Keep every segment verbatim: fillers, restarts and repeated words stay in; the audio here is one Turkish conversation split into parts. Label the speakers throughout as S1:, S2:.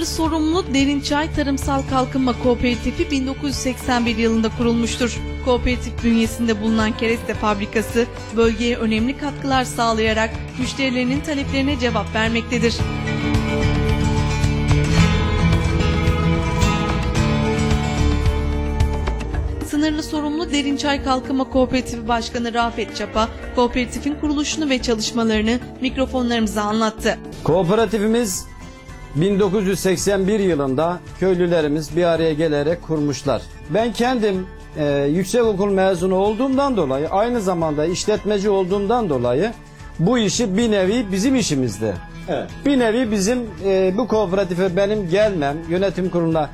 S1: Sınırlı sorumlu Derinçay Tarımsal Kalkınma Kooperatifi bin dokuz yüz seksen bir yılında kurulmuştur. Kooperatif bünyesinde bulunan kereste fabrikası bölgeye önemli katkılar sağlayarak müşterilerinin taleplerine cevap vermektedir. Sınırlı sorumlu Derinçay Kalkınma Kooperatifi Başkanı Rafet Çapa, kooperatifin kuruluşunu ve çalışmalarını mikrofonlarımıza anlattı.
S2: Kooperatifimiz bin dokuz yüz seksen bir yılında köylülerimiz bir araya gelerek kurmuşlar. Ben kendim e, yüksekokul mezunu olduğumdan dolayı, aynı zamanda işletmeci olduğumdan dolayı bu işi bir nevi bizim işimizdi. Evet. Bir nevi bizim e, bu kooperatife benim gelmem, yönetim kuruluna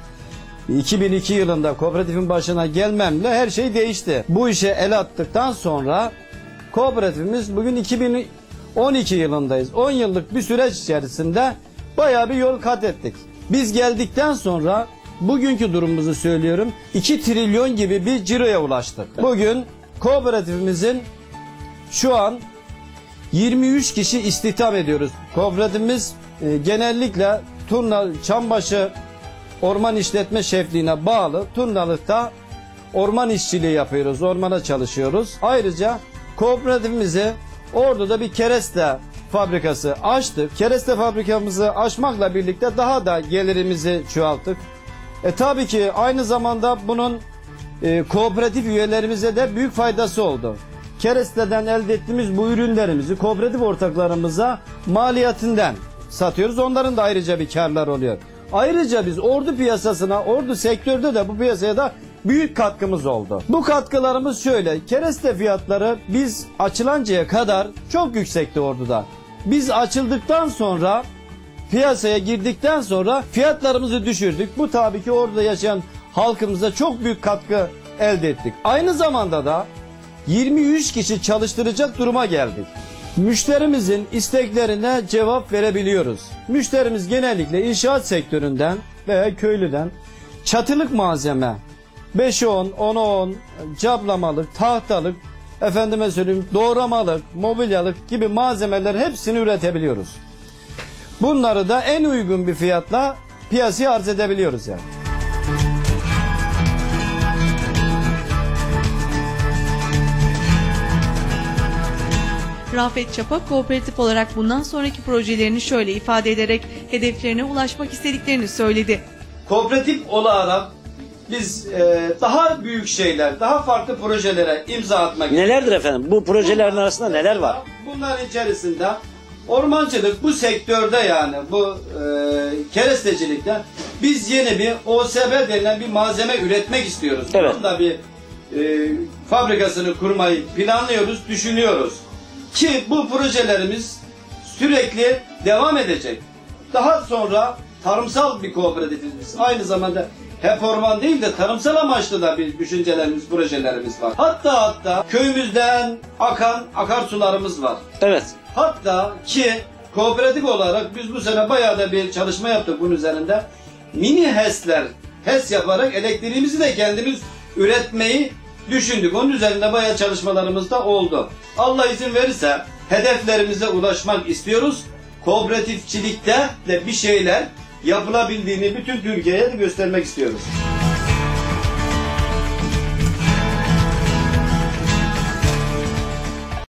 S2: iki bin iki yılında kooperatifin başına gelmemle her şey değişti. Bu işe el attıktan sonra kooperatifimiz bugün iki bin on iki yılındayız. on yıllık bir süreç içerisinde bayağı bir yol kat ettik. Biz geldikten sonra bugünkü durumumuzu söylüyorum, iki trilyon gibi bir ciroya ulaştık. Bugün kooperatifimizin şu an yirmi üç kişi istihdam ediyoruz. Kooperatifimiz e, genellikle Turna, Çambaşı Orman İşletme Şefliğine bağlı Turnalık'ta orman işçiliği yapıyoruz, ormana çalışıyoruz. Ayrıca kooperatifimizi Ordu'da bir kereste fabrikası açtık. Kereste fabrikamızı açmakla birlikte daha da gelirimizi çoğalttık. E tabii ki aynı zamanda bunun e, kooperatif üyelerimize de büyük faydası oldu. Keresteden elde ettiğimiz bu ürünlerimizi kooperatif ortaklarımıza maliyetinden satıyoruz. Onların da ayrıca bir karları oluyor. Ayrıca biz Ordu piyasasına, Ordu sektörde de bu piyasaya da büyük katkımız oldu. Bu katkılarımız şöyle: kereste fiyatları biz açılıncaya kadar çok yüksekti Ordu'da. Biz açıldıktan sonra, piyasaya girdikten sonra fiyatlarımızı düşürdük. Bu tabii ki Ordu'da yaşayan halkımıza çok büyük katkı elde ettik. Aynı zamanda da yirmi üç kişi çalıştıracak duruma geldik. Müşterimizin isteklerine cevap verebiliyoruz. Müşterimiz genellikle inşaat sektöründen veya köylüden çatılık malzeme, beşe on, ona on, caplamalık, tahtalık, efendime söyleyeyim doğramalık, mobilyalık gibi malzemeler hepsini üretebiliyoruz. Bunları da en uygun bir fiyatla piyasaya arz edebiliyoruz yani.
S1: Rafet Çapa, kooperatif olarak bundan sonraki projelerini şöyle ifade ederek hedeflerine ulaşmak istediklerini söyledi.
S2: Kooperatif olarak biz e, daha büyük şeyler, daha farklı projelere imza atmak
S3: Nelerdir efendim? Bu projelerin
S2: Bunlar,
S3: arasında neler var?
S2: Bunların içerisinde ormancılık, bu sektörde yani bu e, kerestecilikte biz yeni bir O S B denilen bir malzeme üretmek istiyoruz.
S3: Evet.
S2: Bunun da bir e, fabrikasını kurmayı planlıyoruz, düşünüyoruz. Ki bu projelerimiz sürekli devam edecek. Daha sonra tarımsal bir kooperatifimiz. Aynı zamanda hep orman değil de tarımsal amaçlı da bir düşüncelerimiz, projelerimiz var. Hatta hatta köyümüzden akan akarsularımız var.
S3: Evet.
S2: Hatta ki kooperatif olarak biz bu sene bayağı da bir çalışma yaptık bunun üzerinde. Mini HES'ler, HES yaparak elektriğimizi de kendimiz üretmeyi düşündük. Onun üzerinde bayağı çalışmalarımız da oldu. Allah izin verirse hedeflerimize ulaşmak istiyoruz. Kooperatifçilikte de bir şeyler yapılabildiğini bütün Türkiye'ye de göstermek istiyoruz.